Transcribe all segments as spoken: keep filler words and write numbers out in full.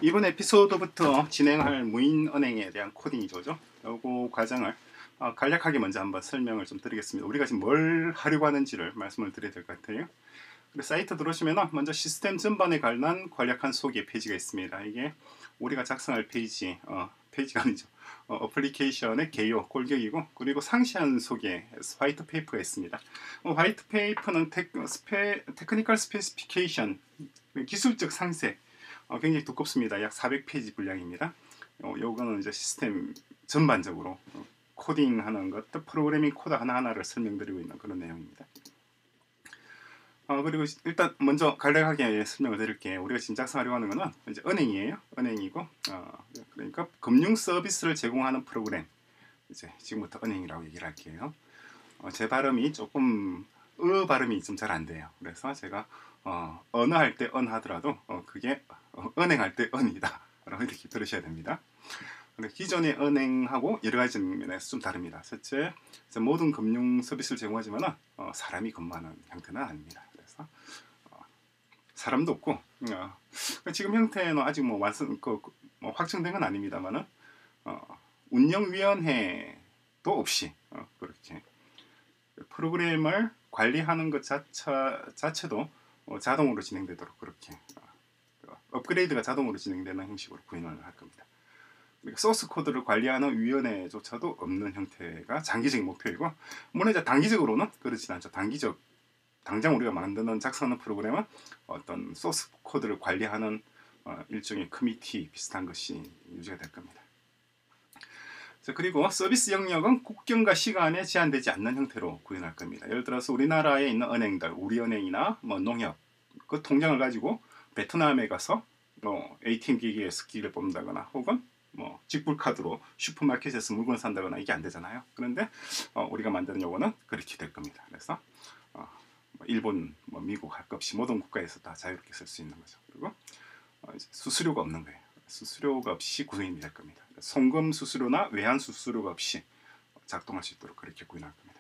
이번 에피소드부터 진행할 무인은행에 대한 코딩이죠. 요거 과정을 어, 간략하게 먼저 한번 설명을 좀 드리겠습니다. 우리가 지금 뭘 하려고 하는지를 말씀을 드려야 될 것 같아요. 사이트 들어오시면 먼저 시스템 전반에 관한 간략한 소개 페이지가 있습니다. 이게 우리가 작성할 페이지, 어, 페이지가 아니죠. 어, 어플리케이션의 개요, 골격이고, 그리고 상세한 소개, 화이트 페이퍼가 있습니다. 어, 화이트 페이퍼는 테, 스페, 테크니컬 스페시피케이션, 기술적 상세, 어, 굉장히 두껍습니다. 약 사백 페이지 분량입니다. 어, 요거는 이제 시스템 전반적으로 어, 코딩하는 것, 프로그래밍 코드 하나하나를 설명드리고 있는 그런 내용입니다. 어, 그리고 일단 먼저 간략하게 설명을 드릴게요. 우리가 지금 작성하려고 하는 것은 이제 은행이에요. 은행이고, 어, 그러니까 금융 서비스를 제공하는 프로그램. 이제 지금부터 은행이라고 얘기를 할게요. 어, 제 발음이 조금 으 발음이 좀 잘 안 돼요. 그래서 제가 어, 언어 할 때 은 하더라도 어, 그게 어, 은행 할 때 은이다 라고 이렇게 들으셔야 됩니다. 기존의 은행하고 여러 가지 면에서 좀 다릅니다. 첫째, 모든 금융 서비스를 제공하지만 어, 사람이 근무하는 형태는 아닙니다. 그래서 어, 사람도 없고 어, 지금 형태는 아직 뭐 완성 그, 뭐 확정된 건 아닙니다만은 어, 운영위원회도 없이 어, 그렇게 프로그램을 관리하는 것 자체, 자체도 어, 자동으로 진행되도록 그렇게 어, 업그레이드가 자동으로 진행되는 형식으로 구현을 할 겁니다. 소스 코드를 관리하는 위원회조차도 없는 형태가 장기적인 목표이고, 물론 이제 단기적으로는 그렇진 않죠. 단기적, 당장 우리가 만드는 작성하는 프로그램은 어떤 소스 코드를 관리하는 어, 일종의 커미티 비슷한 것이 유지가 될 겁니다. 자, 그리고 서비스 영역은 국경과 시간에 제한되지 않는 형태로 구현할 겁니다. 예를 들어서 우리나라에 있는 은행들, 우리은행이나 뭐 농협, 그 통장을 가지고 베트남에 가서 뭐 에이티엠 기기에서 기기를 뽑는다거나 혹은 뭐 직불 카드로 슈퍼마켓에서 물건 산다거나 이게 안 되잖아요. 그런데 어, 우리가 만드는 요거는 그렇게 될 겁니다. 그래서 어, 뭐 일본, 뭐 미국 할 것 없이 모든 국가에서 다 자유롭게 쓸 수 있는 거죠. 그리고 어, 이제 수수료가 없는 거예요. 수수료가 없이 구성이 될 겁니다. 송금 수수료나 외환 수수료가 없이 작동할 수 있도록 그렇게 구현할 겁니다.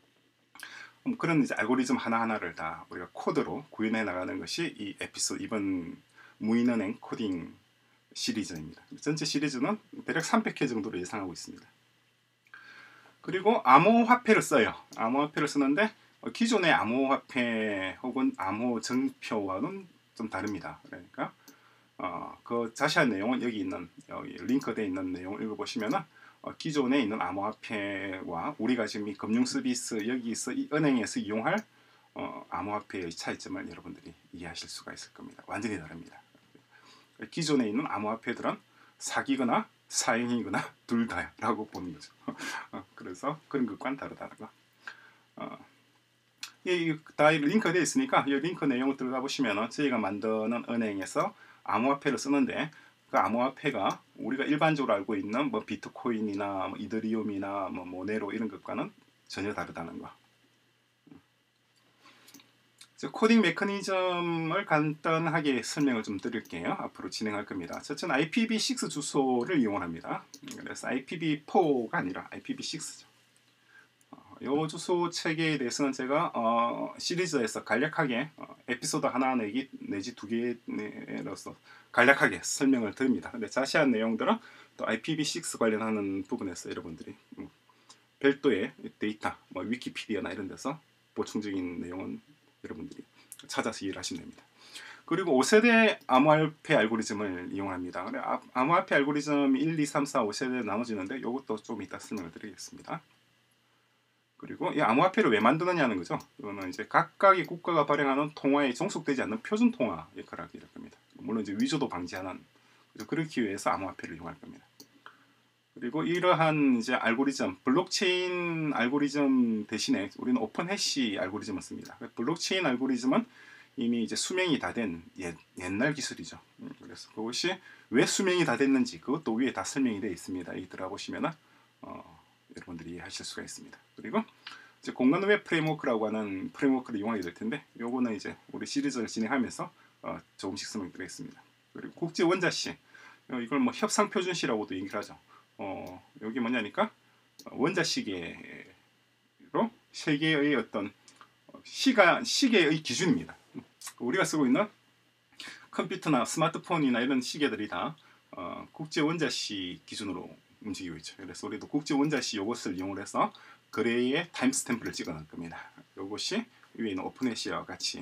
음, 그런 이제 알고리즘 하나하나를 다 우리가 코드로 구현해 나가는 것이 이 에피소드 이번 무인은행 코딩 시리즈입니다. 전체 시리즈는 대략 삼백 회 정도로 예상하고 있습니다. 그리고 암호화폐를 써요. 암호화폐를 쓰는데 기존의 암호화폐 혹은 암호정표와는 좀 다릅니다. 그러니까 어, 그 자세한 내용은 여기 있는 여기 링크되어 있는 내용을 읽어보시면은 어, 기존에 있는 암호화폐와 우리가 지금 이 금융 서비스 여기서 이 은행에서 이용할 어, 암호화폐의 차이점을 여러분들이 이해하실 수가 있을 겁니다. 완전히 다릅니다. 기존에 있는 암호화폐들은 사기거나 사행이거나 둘 다라고 보는 거죠. 어, 그래서 그런 것과는 다르다는 거. 어, 이, 다 링크되어 있으니까 이 링크 내용을 들어가 보시면 저희가 만드는 은행에서 암호화폐를 쓰는데 그 암호화폐가 우리가 일반적으로 알고 있는 뭐 비트코인이나 뭐 이더리움이나 뭐 모네로 이런 것과는 전혀 다르다는 거. 코딩 메커니즘을 간단하게 설명을 좀 드릴게요. 앞으로 진행할 겁니다. 첫째는 아이피비 식스 주소를 이용합니다. 그래서 아이피비 포가 아니라 아이피비 식스죠. 이 주소 체계에 대해서는 제가 어, 시리즈에서 간략하게 어, 에피소드 하나 내기 내지 두 개로서 간략하게 설명을 드립니다. 근데 자세한 내용들은 또 아이피비 식스 관련하는 부분에서 여러분들이 음, 별도의 데이터, 뭐 위키피디아나 이런 데서 보충적인 내용은 여러분들이 찾아서 이해를 하시면 됩니다. 그리고 오 세대 암호화폐 알고리즘을 이용합니다. 암호화폐 알고리즘 일, 이, 삼, 사, 오 세대로 나눠지는데 이것도 좀 이따 설명을 드리겠습니다. 그리고 이 암호화폐를 왜 만드느냐는 거죠. 이거는 이제 각각의 국가가 발행하는 통화에 종속되지 않는 표준 통화 역할을 하게 될 겁니다. 물론 이제 위조도 방지하는 그렇기 위해서 암호화폐를 이용할 겁니다. 그리고 이러한 이제 알고리즘, 블록체인 알고리즘 대신에 우리는 오픈 해시 알고리즘을 씁니다. 블록체인 알고리즘은 이미 이제 수명이 다 된 옛날 기술이죠. 그래서 그것이 왜 수명이 다 됐는지 그것도 위에 다 설명이 되어 있습니다. 이 들어보시면은 어, 여러분들이 이해하실 수가 있습니다. 그리고 이제 공간 웹 프레임워크라고 하는 프레임워크를 이용하게 될 텐데, 요거는 이제 우리 시리즈를 진행하면서 어, 조금씩 설명드리겠습니다. 그리고 국제 원자시, 어, 이걸 뭐 협상 표준시라고도 얘기를 하죠. 어, 여기 뭐냐니까 원자시계로 세계의 어떤 시간 시계의 기준입니다. 우리가 쓰고 있는 컴퓨터나 스마트폰이나 이런 시계들이 다 어, 국제 원자시 기준으로 움직이고 있죠. 그래서 우리도 국제 원자시 요것을 이용해서 거래의 타임스탬프를 찍어 놓을 겁니다. 이것이 위에 있는 오픈에시와 같이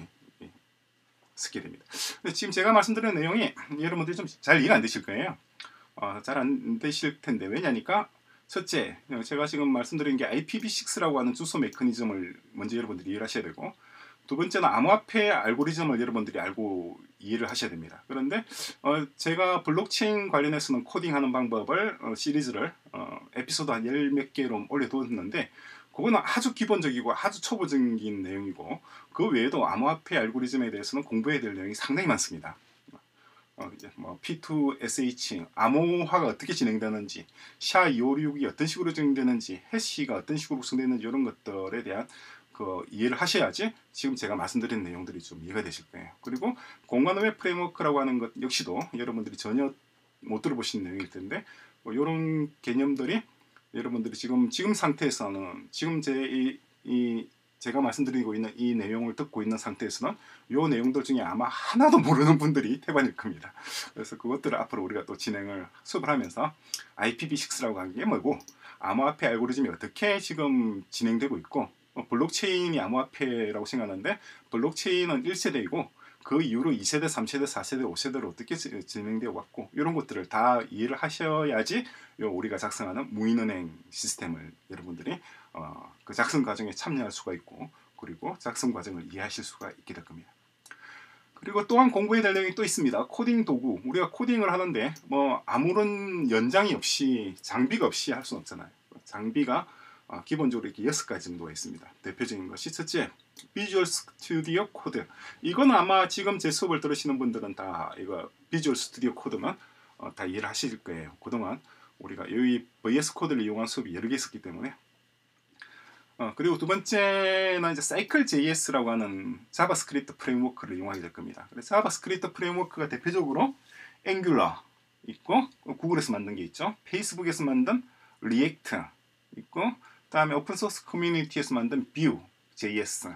쓰게 됩니다. 지금 제가 말씀드리는 내용이 여러분들이 좀 잘 이해가 안 되실 거예요. 어, 잘 안 되실 텐데 왜냐니까 첫째, 제가 지금 말씀드린 게 아이피비 식스라고 하는 주소 메커니즘을 먼저 여러분들이 이해를 하셔야 되고, 두 번째는 암호화폐 알고리즘을 여러분들이 알고 이해를 하셔야 됩니다. 그런데 어, 제가 블록체인 관련해서는 코딩하는 방법을 어, 시리즈를 어, 에피소드 한 열 몇 개로 올려두었는데, 그거는 아주 기본적이고 아주 초보적인 내용이고, 그 외에도 암호화폐 알고리즘에 대해서는 공부해야 될 내용이 상당히 많습니다. 어, 이제 뭐 피 투 에스 에이치, 암호화가 어떻게 진행되는지, 샤 이오육이 어떤 식으로 진행되는지, 해시가 어떤 식으로 구성되는지 이런 것들에 대한 그 이해를 하셔야지 지금 제가 말씀드린 내용들이 좀 이해가 되실 거예요. 그리고 공간외 프레임워크라고 하는 것 역시도 여러분들이 전혀 못 들어보신 내용일 텐데, 뭐 이런 개념들이 여러분들이 지금 지금 상태에서는 지금 제 이 이 제가 말씀드리고 있는 이 내용을 듣고 있는 상태에서는 이 내용들 중에 아마 하나도 모르는 분들이 태반일 겁니다. 그래서 그것들을 앞으로 우리가 또 진행을 수업을 하면서 아이피비 식스라고 하는 게 뭐고, 암호화폐 알고리즘이 어떻게 지금 진행되고 있고, 블록체인이 암호화폐라고 생각하는데 블록체인은 일 세대이고 그 이후로 이 세대, 삼 세대, 사 세대, 오 세대로 어떻게 진행되어 왔고, 이런 것들을 다 이해를 하셔야지 요 우리가 작성하는 무인은행 시스템을 여러분들이 어, 그 작성 과정에 참여할 수가 있고, 그리고 작성 과정을 이해하실 수가 있게 될 겁니다. 그리고 또한 공부해야 될 내용이 또 있습니다. 코딩 도구. 우리가 코딩을 하는데 뭐 아무런 연장이 없이, 장비가 없이 할 수는 없잖아요. 장비가 어, 기본적으로 이렇게 여섯 가지 정도가 있습니다. 대표적인 것이 첫째, 비주얼 스튜디오 코드. 이건 아마 지금 제 수업을 들으시는 분들은 다 이거 비주얼 스튜디오 코드만 어, 다 이해를 하실 거예요. 그동안 우리가 여기 브이에스 코드를 이용한 수업이 여러 개 있었기 때문에. 어, 그리고 두 번째는 이제 사이클 제이에스라고 하는 자바스크립트 프레임워크를 이용하게 될 겁니다. 그래서 자바스크립트 프레임워크가 대표적으로 앵귤러 있고, 구글에서 만든 게 있죠. 페이스북에서 만든 리액트 있고, 다음에 오픈소스 커뮤니티에서 만든 뷰 제이에스,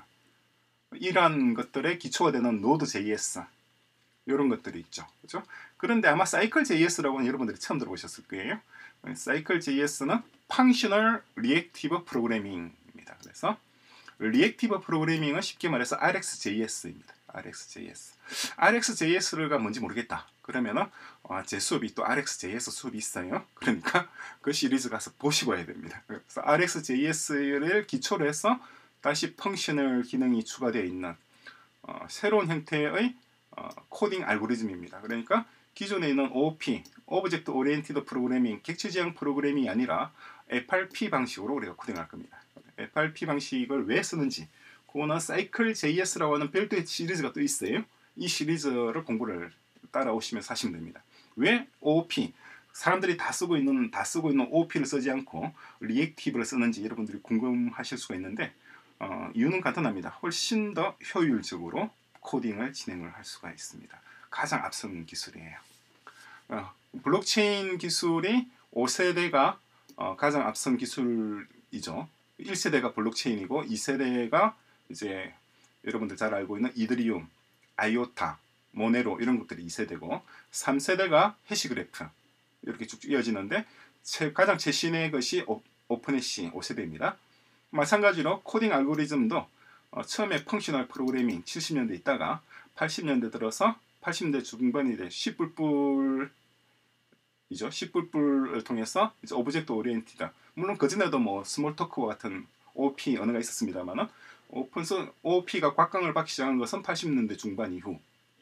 이런 것들의 기초가 되는 노드 제이에스, 이런 것들이 있죠. 그렇죠? 그런데 아마 사이클 제이에스라고는 여러분들이 처음 들어보셨을 거예요. 사이클 제이에스는 Functional Reactive Programming입니다. 그래서 리액티브 프로그래밍은 쉽게 말해서 알엑스제이에스입니다. 알엑스제이에스. 알엑스제이에스가 뭔지 모르겠다. 그러면은 어, 제 수업이 또 알엑스제이에스 수업이 있어요. 그러니까 그 시리즈 가서 보시고 해야 됩니다. 그래서 알엑스제이에스를 기초로 해서 다시 펑셔널 기능이 추가되어 있는 어, 새로운 형태의 어, 코딩 알고리즘입니다. 그러니까 기존에 있는 오오피, Object Oriented Programming, 객체 지향 프로그래밍이 아니라 에프알피 방식으로 우리가 코딩할 겁니다. 에프알피 방식을 왜 쓰는지, 그거는 사이클 제이에스라고 하는 별도의 시리즈가 또 있어요. 이 시리즈를 공부를 따라오시면서 하시면 됩니다. 왜 오오피, 사람들이 다 쓰고 있는 다 쓰고 있는 오오피를 쓰지 않고 리액티브를 쓰는지 여러분들이 궁금하실 수가 있는데, 어, 이유는 간단합니다. 훨씬 더 효율적으로 코딩을 진행을 할 수가 있습니다. 가장 앞선 기술이에요. 어, 블록체인 기술이 오 세대가 어, 가장 앞선 기술이죠. 일 세대가 블록체인이고, 이 세대가 이제 여러분들 잘 알고 있는 이더리움, 아이오타, 모네로 이런 것들이 이 세대고, 삼 세대가 해시그래프, 이렇게 쭉 이어지는데 최, 가장 최신의 것이 오, 오픈해시 오 세대입니다. 마찬가지로 코딩 알고리즘도 어, 처음에 펑셔널 프로그래밍 칠십 년대 있다가 팔십 년대 들어서 팔십 년대 중반이 돼 씨뿔뿔 이죠. 씨뿔뿔을 통해서 이제 오브젝트 오리엔티드, 물론 그전에도 뭐 스몰토크와 같은 오오피 언어가 있었습니다만은 오픈소 오오피가 곽강을 받기 시작한 것은 팔십 년대 중반 이후,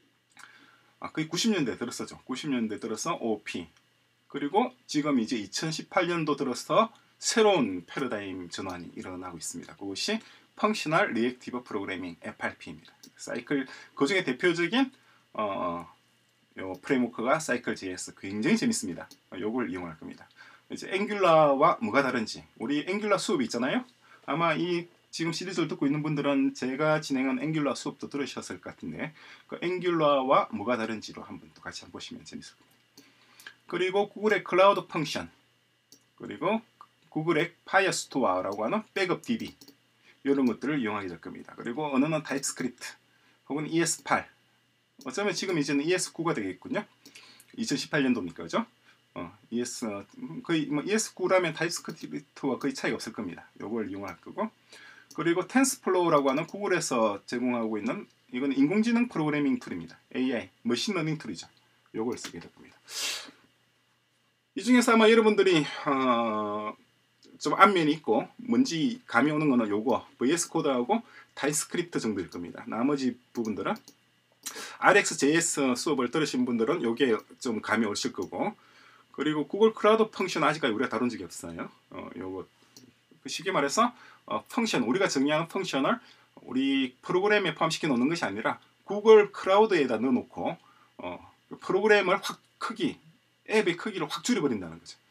아, 거의 구십 년대 들었었죠. 구십 년대 들어서 오오피, 그리고 지금 이제 이천십팔 년도 들어서 새로운 패러다임 전환이 일어나고 있습니다. 그것이 펑셔널 리액티브 프로그래밍 에프알피입니다. 사이클, 그 중에 대표적인 어, 요 프레임워크가 사이클 제이에스, 굉장히 재밌습니다. 요걸 이용할 겁니다. 이제 앵귤러와 뭐가 다른지, 우리 앵귤러 수업이 있잖아요. 아마 이 지금 시리즈를 듣고 있는 분들은 제가 진행한 앵귤러 수업도 들으셨을 것 같은데, 그 앵귤러와 뭐가 다른지로 한번 또 같이 한번 보시면 재밌을 겁니다. 그리고 구글의 클라우드 펑션, 그리고 구글의 파이어스토어라고 하는 백업 디비, 이런 것들을 이용하게 될 겁니다. 그리고 언어는 타입스크립트 혹은 이에스 팔, 어쩌면 지금 이제는 이에스 구가 되겠군요. 이천십팔 년도니까 그죠? 어, 이에스 거의 뭐 이에스 구라면 타입스크립트와 거의 차이가 없을 겁니다. 요걸 이용할 거고, 그리고 텐스플로우라고 하는 구글에서 제공하고 있는 이건 인공지능 프로그래밍 툴입니다. 에이아이 머신러닝 툴이죠. 요걸 쓰게 될 겁니다. 이 중에서 아마 여러분들이 어, 좀 안면이 있고 뭔지 감이 오는 거는 요거 브이에스 코드하고 타입스크립트 정도일 겁니다. 나머지 부분들은 알엑스제이에스 수업을 들으신 분들은 요게 좀 감이 오실 거고, 그리고 구글 클라우드 펑션 아직까지 우리가 다룬 적이 없어요. 어, 요거 쉽게 말해서 어, 펑션, 우리가 정의하는 펑션을 우리 프로그램에 포함시켜 놓는 것이 아니라 구글 클라우드에다 넣어놓고 어, 프로그램을 확 크기, 앱의 크기를 확 줄여버린다는 거죠.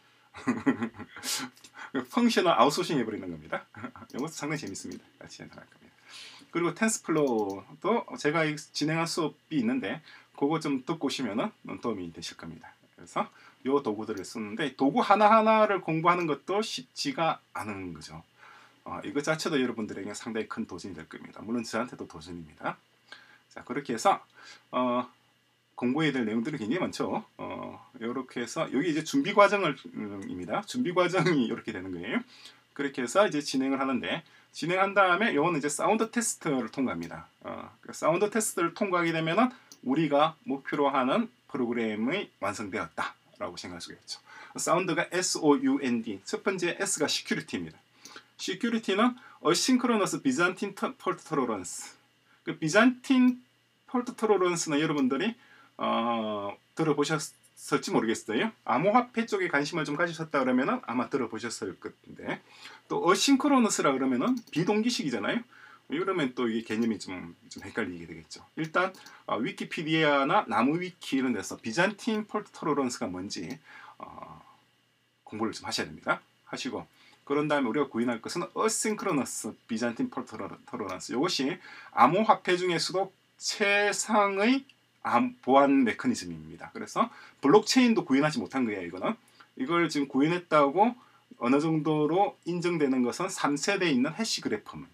펑션을 아웃소싱 해버리는 겁니다. 이것도 상당히 재밌습니다. 같이 해나갈 겁니다. 그리고 텐스플로우도 제가 진행한 수업이 있는데 그거 좀 듣고 오시면 도움이 되실 겁니다. 그래서 이 도구들을 쓰는데 도구 하나하나를 공부하는 것도 쉽지가 않은 거죠. 어, 이것 자체도 여러분들에게 상당히 큰 도전이 될 겁니다. 물론 저한테도 도전입니다. 자, 그렇게 해서 어, 공부해야 될 내용들이 굉장히 많죠. 어, 이렇게 해서 여기 이제 준비 과정을입니다. 준비 과정이 이렇게 되는 거예요. 그렇게 해서 이제 진행을 하는데, 진행한 다음에 요거는 이제 사운드 테스트를 통과합니다. 어, 그 사운드 테스트를 통과하게 되면은 우리가 목표로 하는 프로그램이 완성되었다라고 생각할 수가 있죠. 사운드가 에스 오 유 엔 디, 첫 번째 S가 Security입니다. Security는 Asynchronous Byzantine Fault Tolerance. 그 비잔틴 폴트 토러런스는 여러분들이 어, 들어보셨을지 모르겠어요. 암호화폐 쪽에 관심을 좀 가지셨다 그러면은 아마 들어보셨을 건데, 또 어싱크로너스라 그러면은 비동기식이잖아요. 이러면 또 이게 개념이 좀, 좀 헷갈리게 되겠죠. 일단 어, 위키피디아나 나무위키 이런 데서 비잔틴 폴트 토러런스가 뭔지 어, 공부를 좀 하셔야 됩니다. 하시고, 그런 다음에 우리가 구현할 것은 어싱크로너스 비잔틴 폴트 토러런스. 이것이 암호화폐 중에서도 최상의 보안 메커니즘입니다. 그래서 블록체인도 구현하지 못한 거예요. 이거는 이걸 지금 구현했다고 어느 정도로 인정되는 것은 삼 세대에 있는 해시 그래프입니다.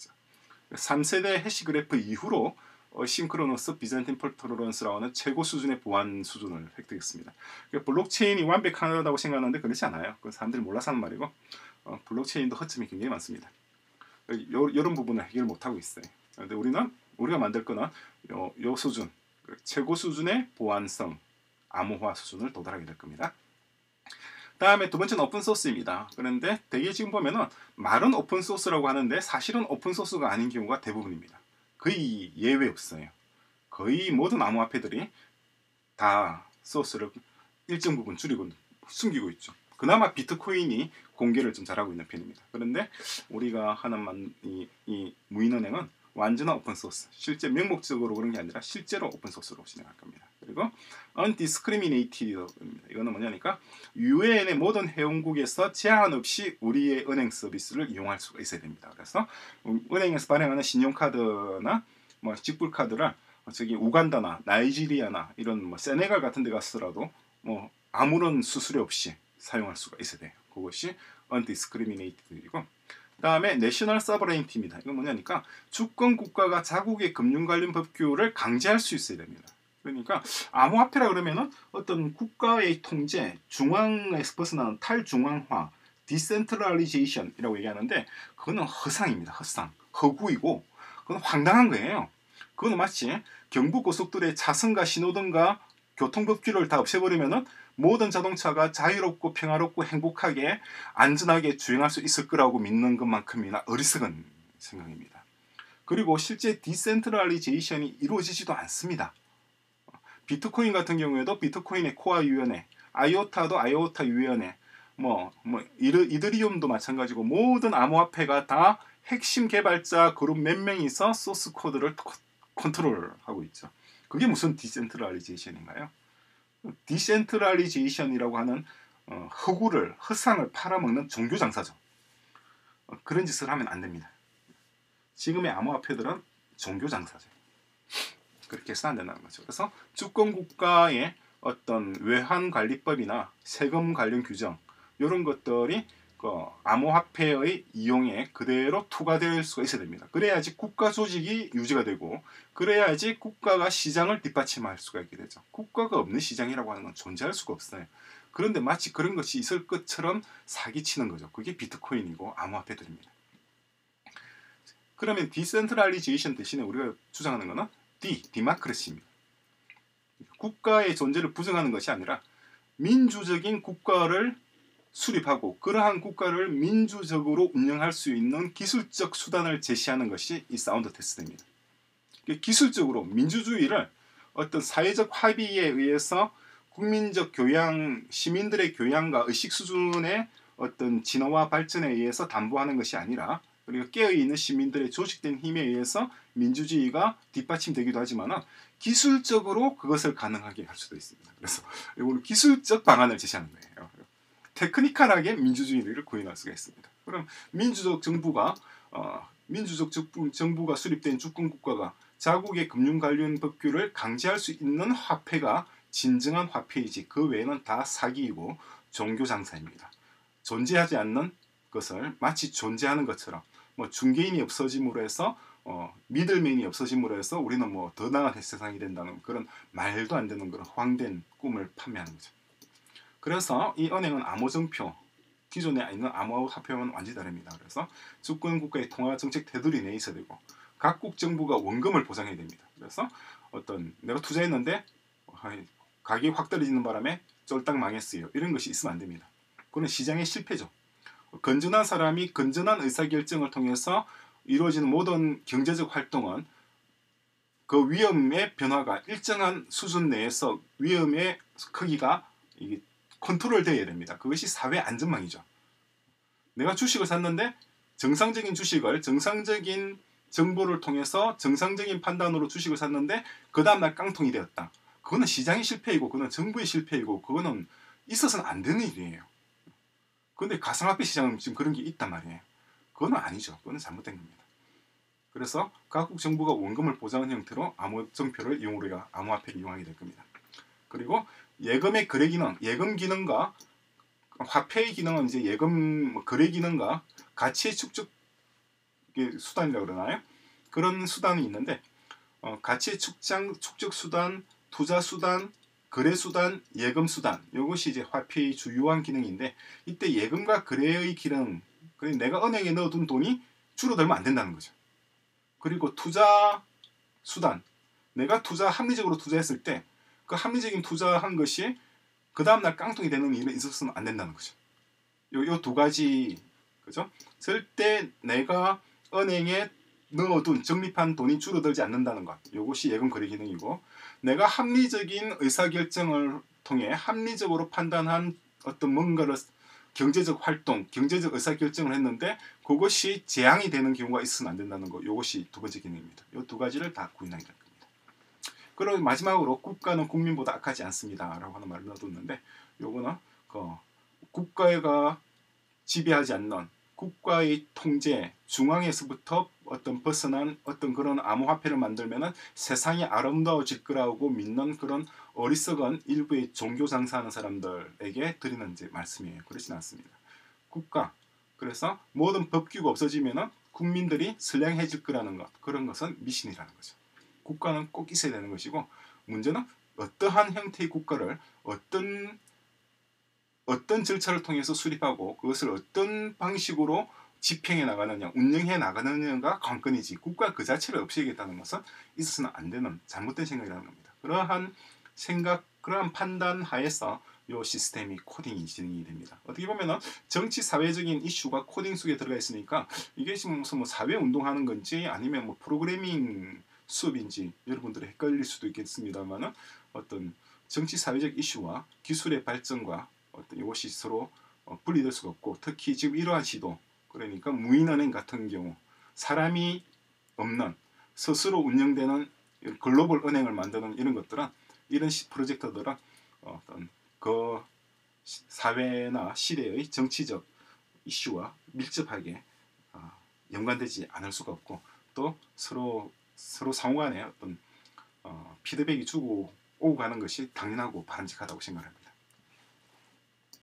삼 세대 해시 그래프 이후로 어싱크로너스 비잔틴 폴트 토러런스라고 하는 최고 수준의 보안 수준을 획득했습니다. 블록체인이 완벽하다고 생각하는데 그렇지 않아요. 그건 사람들이 몰라서 하는 말이고, 어, 블록체인도 허점이 굉장히 많습니다. 요, 이런 부분을 해결 못하고 있어요. 근데 우리는 우리가 만들 거는 요, 요 수준, 최고 수준의 보안성, 암호화 수준을 도달하게 될 겁니다. 다음에 두 번째는 오픈소스입니다. 그런데 대개 지금 보면은 말은 오픈소스라고 하는데 사실은 오픈소스가 아닌 경우가 대부분입니다. 거의 예외 없어요. 거의 모든 암호화폐들이 다 소스를 일정 부분 줄이고 숨기고 있죠. 그나마 비트코인이 공개를 좀 잘하고 있는 편입니다. 그런데 우리가 하는 이, 이 무인은행은 완전한 오픈소스, 실제 명목적으로 그런 게 아니라 실제로 오픈소스로 진행할 겁니다. 그리고 undiscriminated입니다. 이거는 뭐냐니까 유엔의 모든 회원국에서 제한 없이 우리의 은행 서비스를 이용할 수가 있어야 됩니다. 그래서 은행에서 발행하는 신용카드나 뭐 직불카드를 저기 우간다나 나이지리아나 이런 뭐 세네갈 같은 데 갔더라도 뭐 아무런 수수료 없이 사용할 수가 있어야 돼요. 그것이 undiscriminated이고, 다음에 내셔널 서버레인티입니다. 이건 뭐냐니까 주권 국가가 자국의 금융 관련 법규를 강제할 수 있어야 됩니다. 그러니까 암호화폐라 그러면은 어떤 국가의 통제, 중앙에서 벗어나는 탈중앙화, 디센트럴리제이션이라고 얘기하는데 그거는 허상입니다. 허상, 허구이고 그건 황당한 거예요. 그거는 마치 경부고속도로의 차선과 신호등과 교통법규를 다 없애버리면은 모든 자동차가 자유롭고 평화롭고 행복하게 안전하게 주행할 수 있을 거라고 믿는 것만큼이나 어리석은 생각입니다. 그리고 실제 디센트럴리제이션이 이루어지지도 않습니다. 비트코인 같은 경우에도 비트코인의 코어 위원회, 아이오타도 아이오타 위원회, 뭐, 뭐 이드, 이더리움도 마찬가지고 모든 암호화폐가 다 핵심 개발자 그룹 몇 명이서 소스 코드를 컨트롤하고 있죠. 그게 무슨 디센트럴리제이션인가요? 디센트럴리제이션이라고 하는 어, 허구를, 허상을 팔아먹는 종교 장사죠. 어, 그런 짓을 하면 안 됩니다. 지금의 암호화폐들은 종교 장사죠. 그렇게 해서 안 된다는 거죠. 그래서 주권 국가의 어떤 외환 관리법이나 세금 관련 규정 이런 것들이 그 암호화폐의 이용에 그대로 투과될 수가 있어야 됩니다. 그래야지 국가 조직이 유지가 되고 그래야지 국가가 시장을 뒷받침할 수가 있게 되죠. 국가가 없는 시장이라고 하는 건 존재할 수가 없어요. 그런데 마치 그런 것이 있을 것처럼 사기치는 거죠. 그게 비트코인이고 암호화폐들입니다. 그러면 디센트럴리제이션 대신에 우리가 주장하는 것은 디, 디마크레시입니다. 국가의 존재를 부정하는 것이 아니라 민주적인 국가를 수립하고 그러한 국가를 민주적으로 운영할 수 있는 기술적 수단을 제시하는 것이 이 사운드 테스트입니다. 기술적으로 민주주의를 어떤 사회적 합의에 의해서 국민적 교양, 시민들의 교양과 의식 수준의 어떤 진화와 발전에 의해서 담보하는 것이 아니라 그리고 깨어있는 시민들의 조직된 힘에 의해서 민주주의가 뒷받침되기도 하지만 기술적으로 그것을 가능하게 할 수도 있습니다. 그래서 이거는 기술적 방안을 제시하는 거예요. 테크니컬하게 민주주의를 구현할 수가 있습니다. 그럼 민주적 정부가 어, 민주적 정부가 수립된 주권 국가가 자국의 금융 관련 법규를 강제할 수 있는 화폐가 진정한 화폐이지 그 외에는 다 사기이고 종교 장사입니다. 존재하지 않는 것을 마치 존재하는 것처럼 뭐 중개인이 없어짐으로 해서 어, 미들맨이 없어짐으로 해서 우리는 뭐 더 나은 세상이 된다는 그런 말도 안 되는 그런 황된 꿈을 판매하는 거죠. 그래서 이 은행은 암호정표, 기존에 있는 암호화폐와는 완전히 다릅니다. 그래서 주권국가의 통화정책 테두리 내에 있어야 되고 각국 정부가 원금을 보장해야 됩니다. 그래서 어떤 내가 투자했는데 가격이 확 떨어지는 바람에 쫄딱 망했어요. 이런 것이 있으면 안 됩니다. 그건 시장의 실패죠. 건전한 사람이 건전한 의사결정을 통해서 이루어지는 모든 경제적 활동은 그 위험의 변화가 일정한 수준 내에서 위험의 크기가 이게 컨트롤 되어야 됩니다. 그것이 사회 안전망이죠. 내가 주식을 샀는데 정상적인 주식을 정상적인 정보를 통해서 정상적인 판단으로 주식을 샀는데 그 다음날 깡통이 되었다. 그거는 시장의 실패이고 그거는 정부의 실패이고 그거는 있어서는 안 되는 일이에요. 그런데 가상화폐 시장은 지금 그런 게 있단 말이에요. 그거는 아니죠. 그거는 잘못된 겁니다. 그래서 각국 정부가 원금을 보장하는 형태로 암호정표를 이용 우리가 암호화폐를 이용하게 될 겁니다. 그리고 예금의 거래 기능, 예금 기능과 화폐의 기능은 이제 예금 거래 기능과 가치의 축적 수단이라고 그러나요? 그런 수단이 있는데 어, 가치의 축장, 축적 수단, 투자 수단, 거래 수단, 예금 수단 이것이 이제 화폐의 주요한 기능인데 이때 예금과 거래의 기능, 그러니까 내가 은행에 넣어둔 돈이 줄어들면 안 된다는 거죠. 그리고 투자 수단, 내가 투자 합리적으로 투자했을 때 그 합리적인 투자한 것이 그 다음날 깡통이 되는 일은 있어서는 안 된다는 거죠. 요 두 가지, 그죠? 절대 내가 은행에 넣어둔 적립한 돈이 줄어들지 않는다는 것. 이것이 예금 거래 기능이고 내가 합리적인 의사결정을 통해 합리적으로 판단한 어떤 뭔가를 경제적 활동, 경제적 의사결정을 했는데 그것이 재앙이 되는 경우가 있어서는 안 된다는 거. 이것이 두 번째 기능입니다. 이 두 가지를 다 구현하게 됩니다. 그리고 마지막으로 국가는 국민보다 악하지 않습니다. 라고 하는 말을 넣어뒀는데 요거는 그 국가가 지배하지 않는 국가의 통제, 중앙에서부터 어떤 벗어난 어떤 그런 암호화폐를 만들면은 세상이 아름다워질 거라고 믿는 그런 어리석은 일부의 종교 장사하는 사람들에게 드리는 이제 말씀이에요. 그렇진 않습니다. 국가, 그래서 모든 법규가 없어지면은 국민들이 선량해질 거라는 것, 그런 것은 미신이라는 거죠. 국가는 꼭 있어야 되는 것이고 문제는 어떠한 형태의 국가를 어떤 어떤 절차를 통해서 수립하고 그것을 어떤 방식으로 집행해 나가느냐, 운영해 나가느냐가 관건이지 국가 그 자체를 없애겠다는 것은 있어서는 안 되는 잘못된 생각이라는 겁니다. 그러한 생각, 그러한 판단 하에서 이 시스템이 코딩이 진행이 됩니다. 어떻게 보면은 정치 사회적인 이슈가 코딩 속에 들어가 있으니까 이게 지금 무슨 뭐 사회 운동하는 건지 아니면 뭐 프로그래밍 수업인지 여러분들이 헷갈릴 수도 있겠습니다만은 어떤 정치 사회적 이슈와 기술의 발전과 어떤 이것이 서로 분리될 수가 없고 특히 지금 이러한 시도 그러니까 무인은행 같은 경우 사람이 없는 스스로 운영되는 글로벌 은행을 만드는 이런 것들은 이런 프로젝트들은 어떤 그 사회나 시대의 정치적 이슈와 밀접하게 연관되지 않을 수가 없고 또 서로 서로 상호간에 어떤 어, 피드백이 주고 오고 가는 것이 당연하고 바람직하다고 생각합니다.